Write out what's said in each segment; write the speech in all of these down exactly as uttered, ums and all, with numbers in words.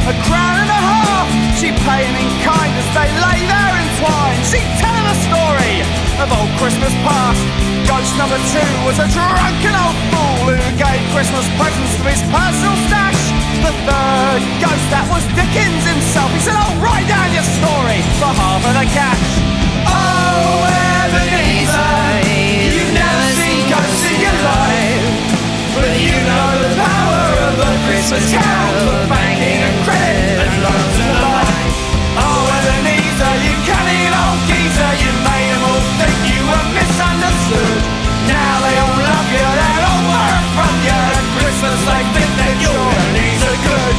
a crown and a half she'd pay him in kind as they lay there entwined. She'd tell him a story of old Christmas past. Ghost number two was a drunken old fool who gave Christmas presents from his personal stash. The third ghost, that was Dickens himself. He said, "Oh, write down your story for half of the cash." Oh, Ebenezer, you've never seen ghosts in your life, but you know the power of a Christmas carol for banking and credit and loans and the like. Oh, Ebenezer, you cunning old geezer, you made them all think you were misunderstood. Now they all love you, they're all work from you. At Christmas they think that your Ebenezer good.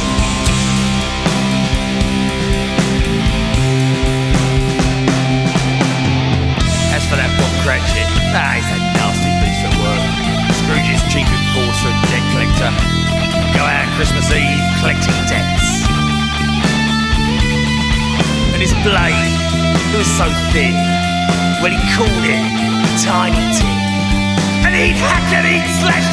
As for that Bob Cratchit, ah, he's a nasty piece of work. Scrooge's chief enforcer and debt collector. Go out Christmas Eve collecting debts. And his blade, it was so thin, when he called it Tiny Tim. And he'd hack and he'd slash